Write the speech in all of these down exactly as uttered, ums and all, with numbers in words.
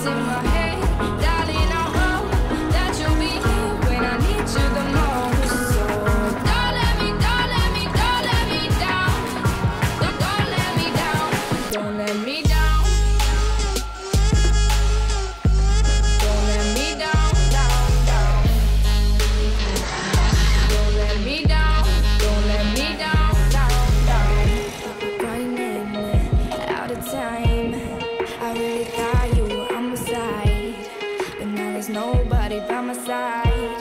it's in my head. Darling, I hope that you'll be here when I need you the most. So don't let me, don't let me, don't let me down. Don't, don't let me down. Don't let me down. Don't let me down, down, down. Don't let me down. Don't let me down, down, down. Running out of time. I really thought you were on my side, but now there's nobody by my side.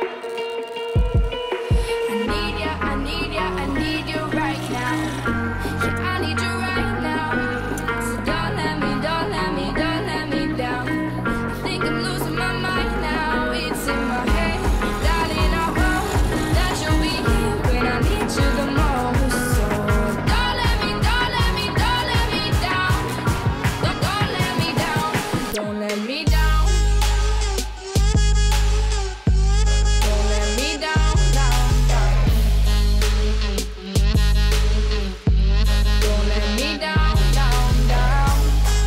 I need ya, I need ya, I need you right now. Yeah, I need you right now. So don't let me, don't let me, don't let me down. I think I'm losing my mind now. It's in my head. Darling, I hope that you'll be here when I need you the most. So don't let me, don't let me, don't let me down. Don't, don't let me down. Don't let me down. Don't let me down, down, down. Don't let me down, down, down.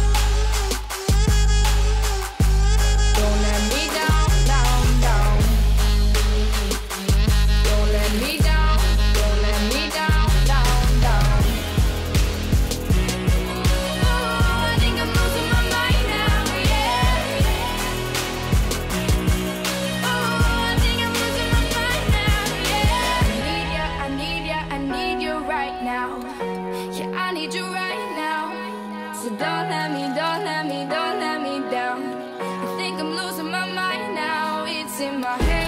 Don't let me down, down, down. Don't let me down, don't let me down, down, down. Oh, I think I'm losing my mind now, yeah. Oh, I think I'm losing my mind now, yeah. I need ya, I need ya, I need you right now. Yeah, I need you right now. So don't let me, don't let me, don't let me down. I think I'm losing my mind now. It's in my head.